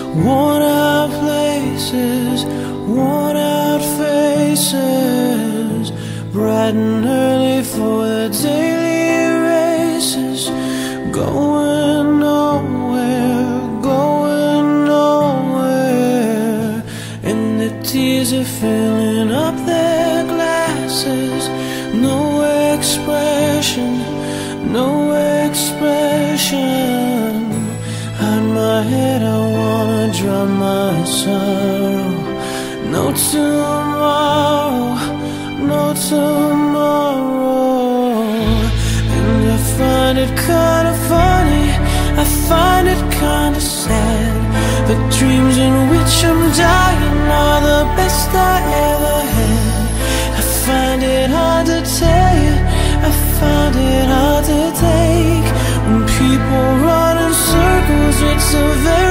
worn out places, worn out faces, bright and early for the daily races, going nowhere, going nowhere, and the tears are filling up their glasses. No expression, no expression. Hide my head, I wanna drown my sorrow. No tomorrow, no tomorrow. And I find it kinda funny, I find it kinda sad. The dreams in which I'm dying are the best I ever had. I find it hard to tell you, I find it hard to take. When people run in circles, it's a very